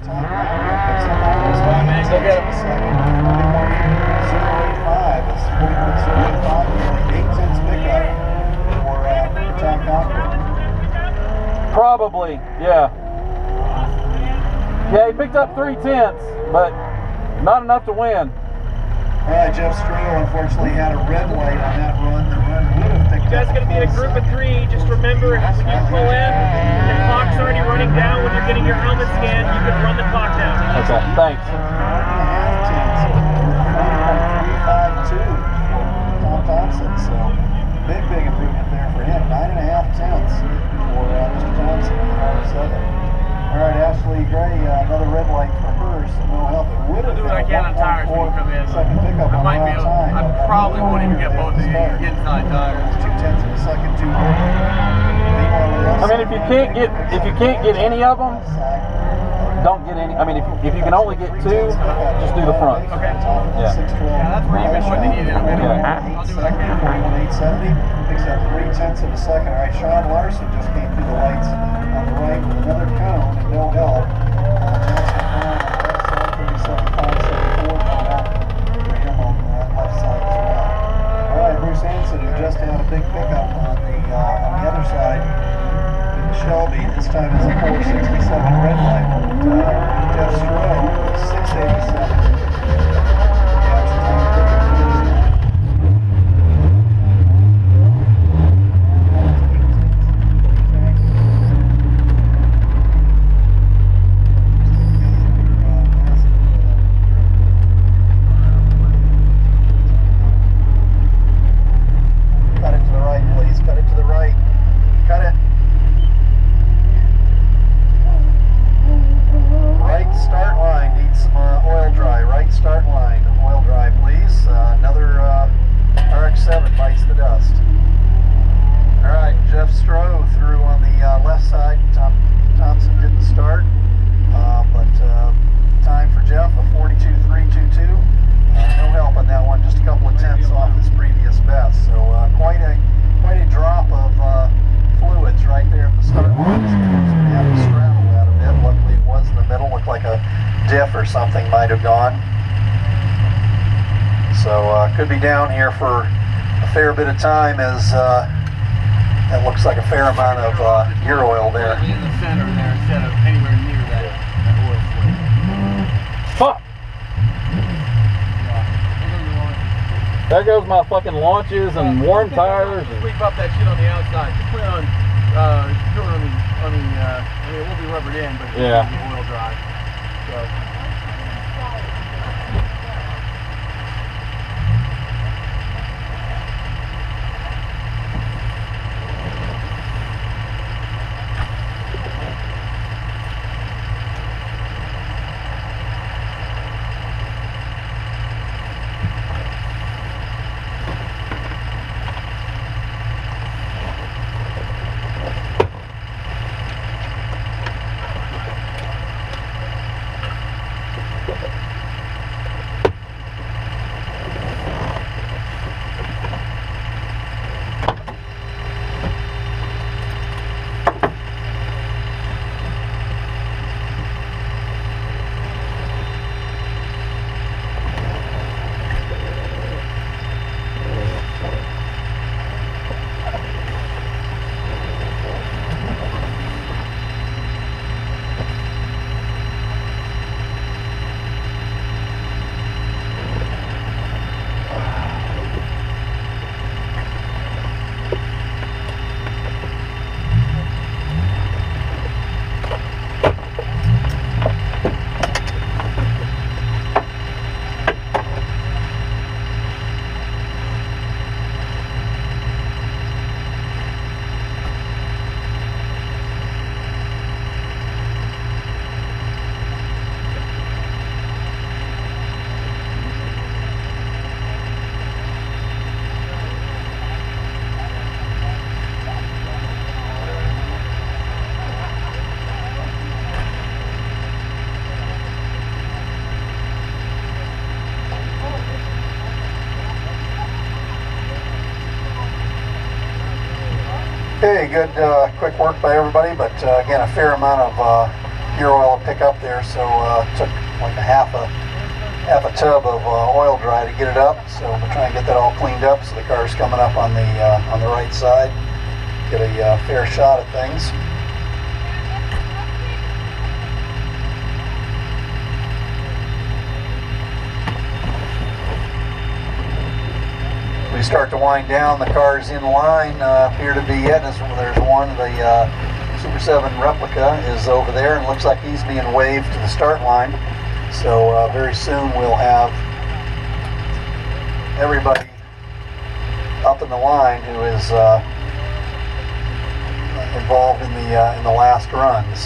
Look at him. 085. It's 0.085, nearly 8 cents pickup for Tom Cochran. Probably, yeah. Yeah, he picked up 3/10, but not enough to win. Jeff Stroh unfortunately had a red light on that run. The run would have picked up. You guys are going to be in a group of 3. Just remember, when you pull in, the clock's already running down. When you're getting your helmet scanned, you can run the clock down. Okay, thanks. 9.352 Tom Thompson. So big improvement there for him. 9.5 tenths for Mr. Thompson in the 7. All right, Ashley Gray, another red light for her, so no help. It would have I'll do what I been can on tires when you come in. second pickup on I probably won't even get both of you inside tires. 2 tenths in the second, 2. I mean, if you can't get any of them, don't get any. I mean, if you can only get 2, just do the front. Okay. Yeah. That's where you've been putting the heat in a minute. Yeah. I'll do what I can. 870, picks up 3 tenths in the second. All right, Sean Larson just came through the lights on the right with another cone and no help. Johnson Brown on the left side, 37.574 going out for him on the left side as well. All right, Bruce Hansen, who just had a big pickup on the other side in the Shelby. This time it's a 467 red light. Jeff Stroh, 687. Could be down here for a fair bit of time, as that looks like a fair amount of gear oil there. In the center there instead of anywhere near that oil switch. Fuck! There goes my fucking launches and warm tires. Sweep up that shit on the outside. Just put it on, do it on the, I mean, it will be rubbered in, but it's yeah. going to be oil dry. So. Okay, good quick work by everybody, but again, a fair amount of gear oil to pick up there, so it took like a half a tub of oil dry to get it up. So we're trying to get that all cleaned up so the car's coming up on the right side. Get a fair shot at things. We start to wind down, the cars in line appear to be it. There's one, the Super 7 replica is over there, and looks like he's being waved to the start line. So very soon we'll have everybody up in the line who is involved in the last runs.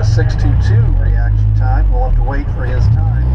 622 reaction time. We'll have to wait for his time.